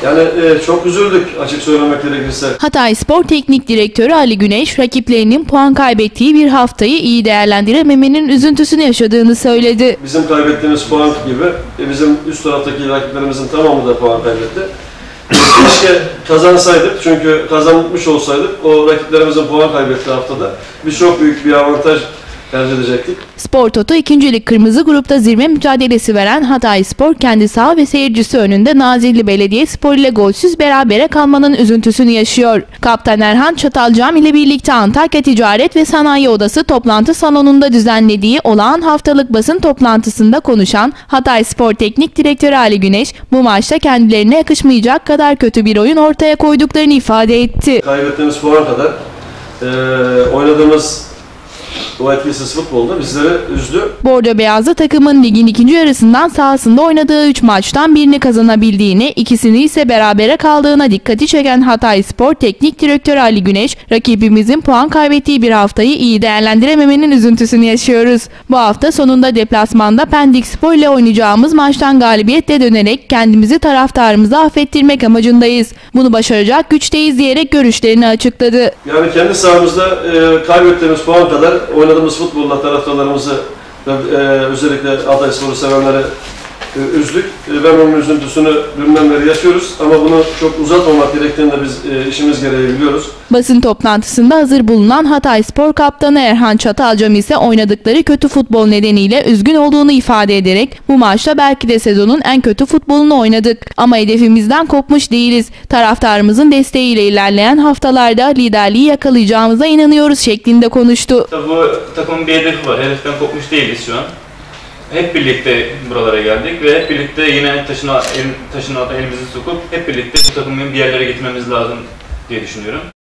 Yani çok üzüldük açık söylemek gerekirse. Hatayspor Teknik Direktörü Ali Güneş, rakiplerinin puan kaybettiği bir haftayı iyi değerlendirememenin üzüntüsünü yaşadığını söyledi. Bizim kaybettiğimiz puan gibi bizim üst taraftaki rakiplerimizin tamamı da puan kaybetti. Keşke kazansaydık, çünkü kazanmış olsaydık o rakiplerimizin puan kaybettiği haftada biz çok büyük bir avantaj elde edecektik. Spor Toto 2. Lig Kırmızı Grup'ta zirve mücadelesi veren Hatayspor kendi saha ve seyircisi önünde Nazilli Belediyespor ile golsüz berabere kalmanın üzüntüsünü yaşıyor. Kaptan Erhan Çatalcam ile birlikte Antakya Ticaret ve Sanayi Odası toplantı salonunda düzenlediği olağan haftalık basın toplantısında konuşan Hatayspor Teknik Direktörü Ali Güneş, bu maçta kendilerine yakışmayacak kadar kötü bir oyun ortaya koyduklarını ifade etti. Kaybettiğimiz puan kadar oynadığımız o etkisiz futbolda bizleri üzdü. Bordo Beyazlı takımın ligin ikinci yarısından sahasında oynadığı 3 maçtan birini kazanabildiğini, ikisini ise berabere kaldığına dikkati çeken Hatayspor Teknik Direktörü Ali Güneş, rakibimizin puan kaybettiği bir haftayı iyi değerlendirememenin üzüntüsünü yaşıyoruz. Bu hafta sonunda deplasmanda Pendikspor ile oynayacağımız maçtan galibiyetle dönerek kendimizi taraftarımıza affettirmek amacındayız. Bunu başaracak güçteyiz diyerek görüşlerini açıkladı. Yani kendi sahamızda kaybettiğimiz puan kadar oynadığımız futbolla taraftarlarımızı ve özellikle Hatayspor'u sevenleri üzdük. Ben onun üzüntüsünü dünden beri yaşıyoruz ama bunu çok uzatmamak gerektiğini de biz işimiz gereği biliyoruz. Basın toplantısında hazır bulunan Hatayspor kaptanı Erhan Çatalcam ise oynadıkları kötü futbol nedeniyle üzgün olduğunu ifade ederek bu maçta belki de sezonun en kötü futbolunu oynadık ama hedefimizden kopmuş değiliz. Taraftarımızın desteğiyle ilerleyen haftalarda liderliği yakalayacağımıza inanıyoruz şeklinde konuştu. Bu takımın bir hedefi var. Hedeften kopmuş değiliz şu an. Hep birlikte buralara geldik ve hep birlikte yine taşın altına elimizi sokup hep birlikte bu takımı bir yerlere getirmemiz lazım diye düşünüyorum.